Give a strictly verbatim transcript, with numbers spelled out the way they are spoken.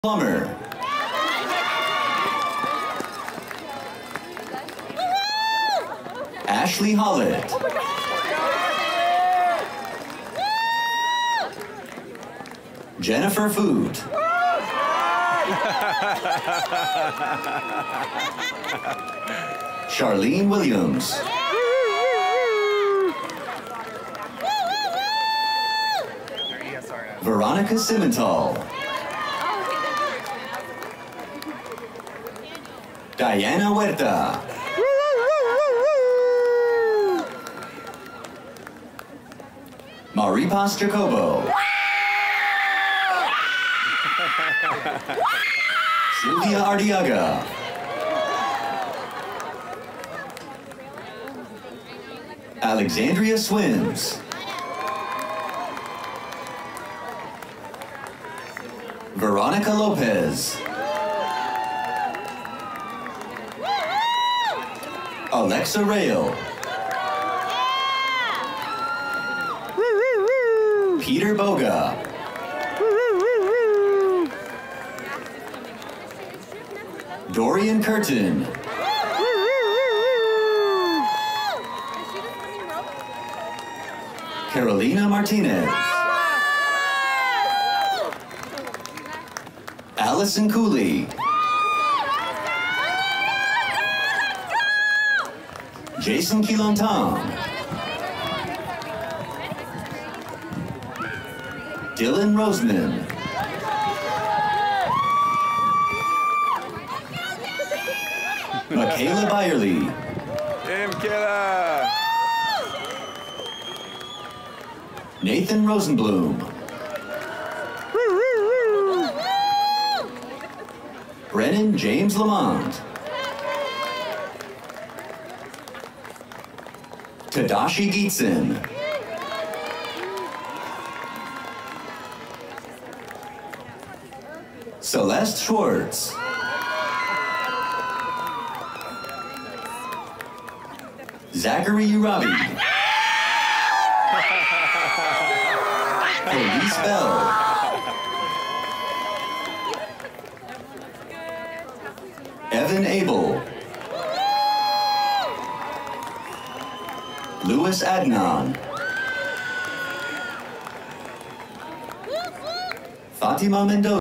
Plummer. Ashley Hollett. Jennifer Food. Charlene Williams. Veronica Simmental. Diana Huerta. Maripas Jacobo. Sylvia Ardiaga. Alexandria Swims. Veronica Lopez. Alexa Rail. Peter Boga. Dorian Curtin. Carolina Martinez. Allison Cooley. Jason Kilontam. Dylan Roseman. Michaela Byerly. Damn killer. Nathan Rosenblum. Brennan James Lamont. Tadashi Geetson. Celeste Schwartz. Zachary Urabi. Elise Bell. Evan Abel. Louis Adnan. Fatima Mendoza.